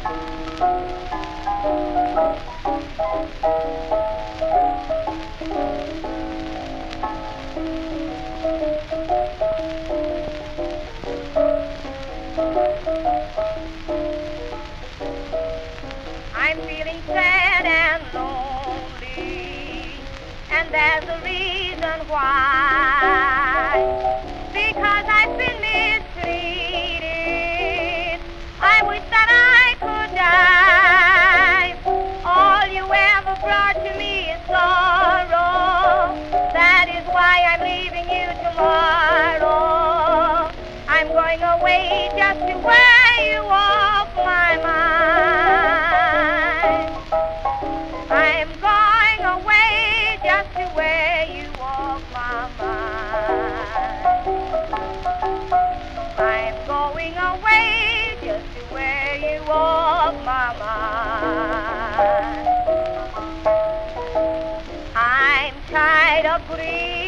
I'm feeling sad and lonely, and there's a reason why. Because I've been mistreated. I wish that I could die. All you ever brought to me is sorrow. That is why I'm leaving you tomorrow. I'm going away just to wear you off my mind. I'm going away just to wear you off my mind. I'm going away just to wear you off my mind. I'm tired of grief.